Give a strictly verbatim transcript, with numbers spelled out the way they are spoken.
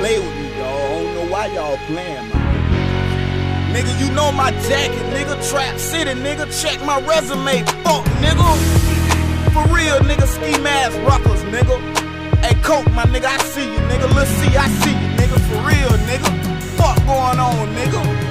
play with me, dawg. I don't know why y'all playing, man. Nigga, you know my jacket, nigga. Trap City, nigga. Check my resume. Fuck, nigga. For real, nigga. Ski mask rockers, nigga. Hey, Coke, my nigga, I see you, nigga. Lil' C, I see you, nigga. For real, nigga. Fuck going on, nigga.